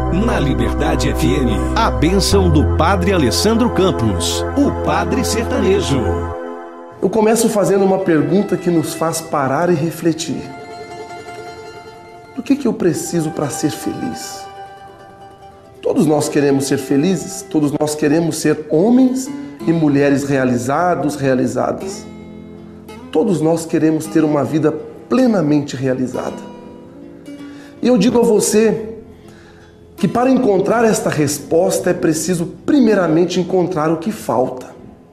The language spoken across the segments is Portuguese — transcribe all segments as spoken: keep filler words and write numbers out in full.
Na Liberdade F M, a bênção do Padre Alessandro Campos, o Padre Sertanejo. Eu começo fazendo uma pergunta que nos faz parar e refletir. Do que que eu preciso para ser feliz? Todos nós queremos ser felizes, todos nós queremos ser homens e mulheres realizados, realizadas. Todos nós queremos ter uma vida plenamente realizada. E eu digo a você que para encontrar esta resposta é preciso primeiramente encontrar o que falta.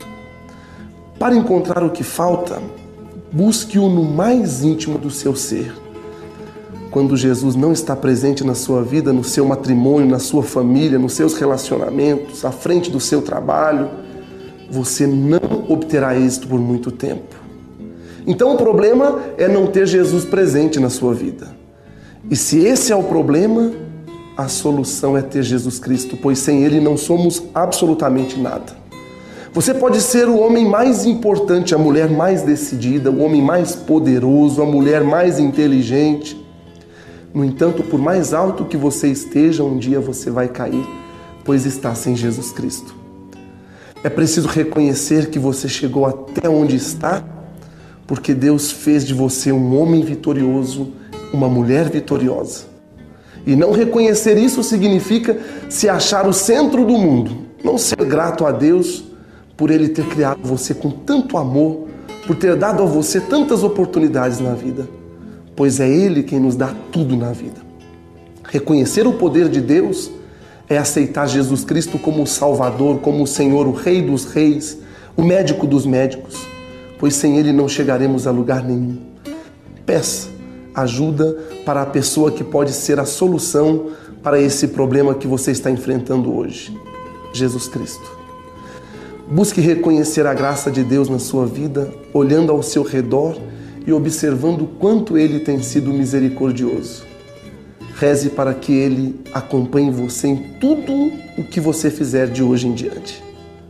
Para encontrar o que falta, busque-o no mais íntimo do seu ser. Quando Jesus não está presente na sua vida, no seu matrimônio, na sua família, nos seus relacionamentos, à frente do seu trabalho, você não obterá êxito por muito tempo. Então o problema é não ter Jesus presente na sua vida. E se esse é o problema, a solução é ter Jesus Cristo, pois sem Ele não somos absolutamente nada. Você pode ser o homem mais importante, a mulher mais decidida, o homem mais poderoso, a mulher mais inteligente. No entanto, por mais alto que você esteja, um dia você vai cair, pois está sem Jesus Cristo. É preciso reconhecer que você chegou até onde está, porque Deus fez de você um homem vitorioso, uma mulher vitoriosa. E não reconhecer isso significa se achar o centro do mundo, não ser grato a Deus por Ele ter criado você com tanto amor, por ter dado a você tantas oportunidades na vida, pois é Ele quem nos dá tudo na vida. Reconhecer o poder de Deus é aceitar Jesus Cristo como o Salvador, como o Senhor, o Rei dos Reis, o médico dos médicos, pois sem Ele não chegaremos a lugar nenhum. Peça ajuda para a pessoa que pode ser a solução para esse problema que você está enfrentando hoje, Jesus Cristo. Busque reconhecer a graça de Deus na sua vida, olhando ao seu redor e observando o quanto Ele tem sido misericordioso. Reze para que Ele acompanhe você em tudo o que você fizer de hoje em diante.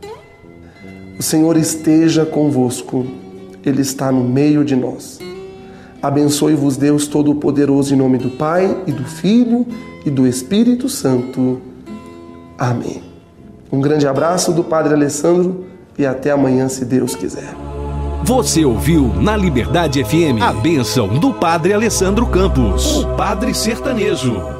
O Senhor esteja convosco, Ele está no meio de nós. Abençoe-vos Deus Todo-Poderoso, em nome do Pai, e do Filho, e do Espírito Santo. Amém. Um grande abraço do Padre Alessandro e até amanhã, se Deus quiser. Você ouviu na Liberdade F M a bênção do Padre Alessandro Campos, o Padre Sertanejo.